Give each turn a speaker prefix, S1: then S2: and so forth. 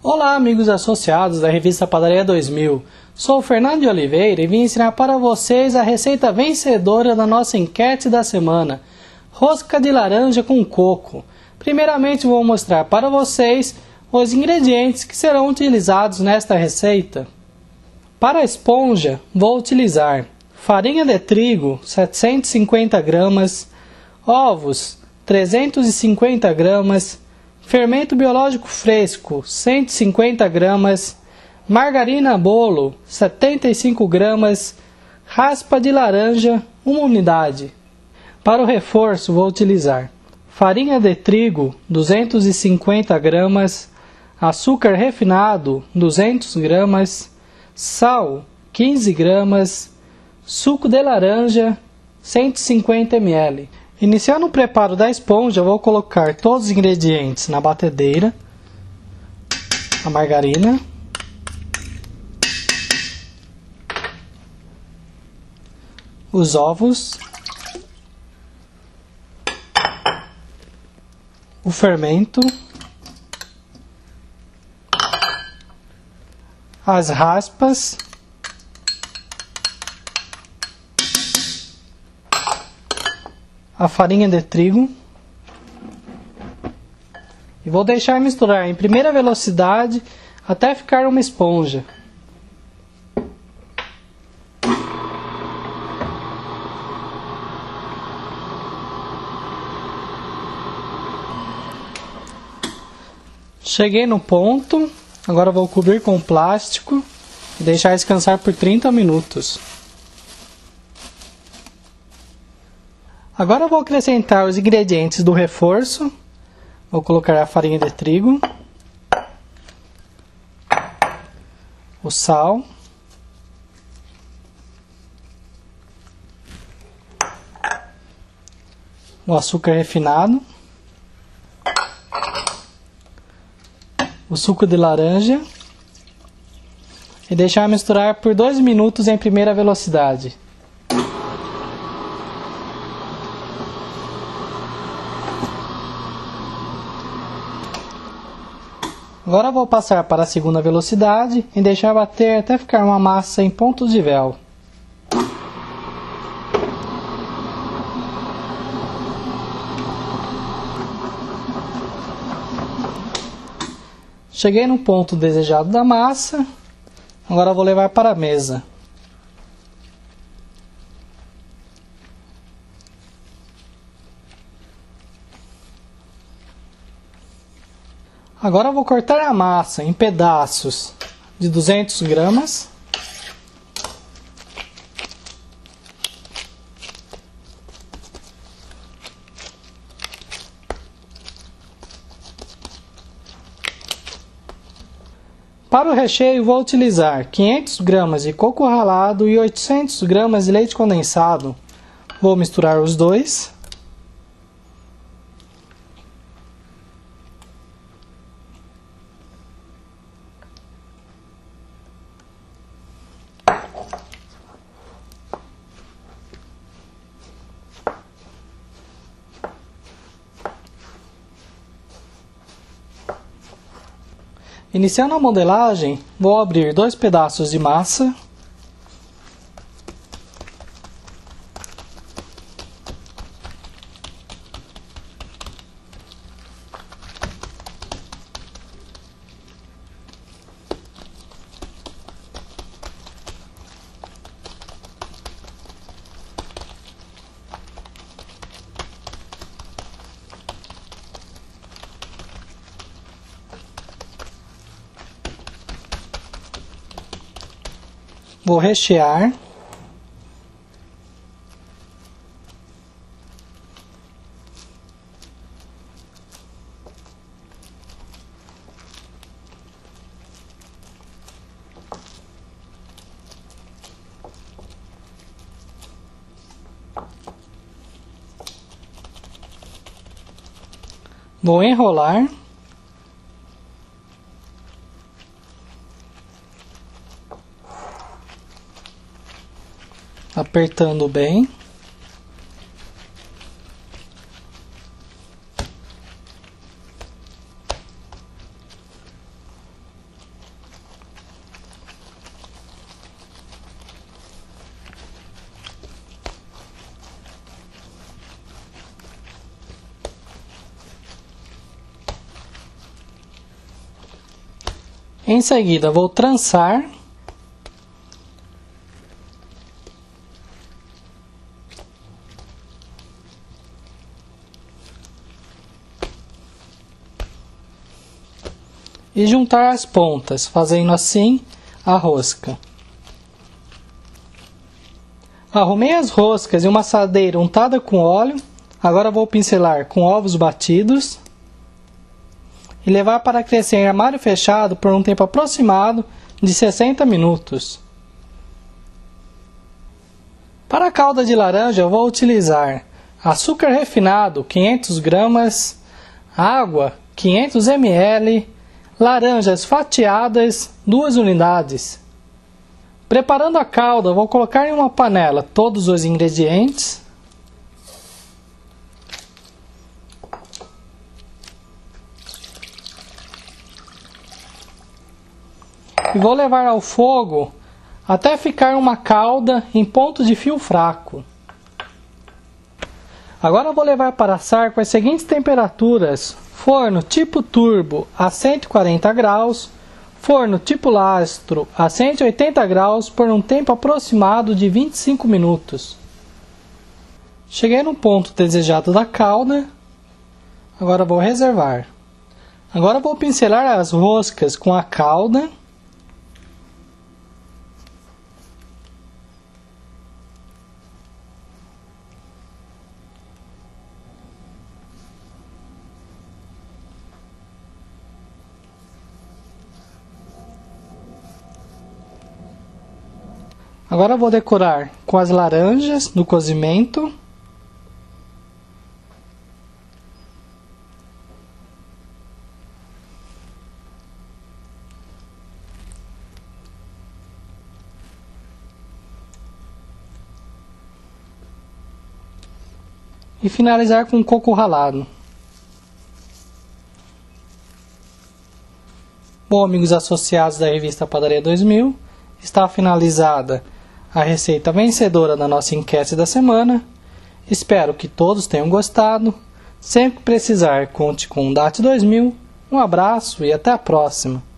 S1: Olá, amigos associados da revista Padaria 2000. Sou o Fernando de Oliveira e vim ensinar para vocês a receita vencedora da nossa enquete da semana: rosca de laranja com coco. Primeiramente vou mostrar para vocês os ingredientes que serão utilizados nesta receita. Para a esponja, vou utilizar farinha de trigo 750 gramas, ovos 350 gramas, fermento biológico fresco 150 gramas, margarina bolo 75 gramas, raspa de laranja 1 unidade. Para o reforço vou utilizar farinha de trigo 250 gramas, açúcar refinado 200 gramas, sal 15 gramas, suco de laranja 150 ml. Iniciando o preparo da esponja, vou colocar todos os ingredientes na batedeira, a margarina, os ovos, o fermento, as raspas, a farinha de trigo e vou deixar misturar em primeira velocidade até ficar uma esponja. Cheguei no ponto, agora vou cobrir com plástico e deixar descansar por 30 minutos. Agora vou acrescentar os ingredientes do reforço. Vou colocar a farinha de trigo, o sal, o açúcar refinado, o suco de laranja e deixar misturar por 2 minutos em primeira velocidade. Agora vou passar para a segunda velocidade e deixar bater até ficar uma massa em pontos de véu. Cheguei no ponto desejado da massa, agora vou levar para a mesa. Agora vou cortar a massa em pedaços de 200 gramas. Para o recheio vou utilizar 500 gramas de coco ralado e 800 gramas de leite condensado. Vou misturar os dois. Iniciando a modelagem, vou abrir 2 pedaços de massa. Vou rechear. Vou enrolar. Apertando bem. Em seguida, vou trançar. E juntar as pontas, fazendo assim a rosca. Arrumei as roscas em uma assadeira untada com óleo. Agora vou pincelar com ovos batidos e levar para crescer em armário fechado por um tempo aproximado de 60 minutos. Para a calda de laranja eu vou utilizar açúcar refinado 500 gramas, água 500 ml, laranjas fatiadas 2 unidades. Preparando a calda, vou colocar em uma panela todos os ingredientes. E vou levar ao fogo até ficar uma calda em ponto de fio fraco. Agora vou levar para assar com as seguintes temperaturas: forno tipo turbo a 140 graus, forno tipo lastro a 180 graus por um tempo aproximado de 25 minutos. Cheguei no ponto desejado da calda, agora vou reservar. Agora vou pincelar as roscas com a calda. Agora vou decorar com as laranjas do cozimento. E finalizar com coco ralado. Bom, amigos associados da revista Padaria 2000, está finalizada a receita vencedora da nossa enquete da semana. Espero que todos tenham gostado. Sempre que precisar, conte com o DAT 2000. Um abraço e até a próxima!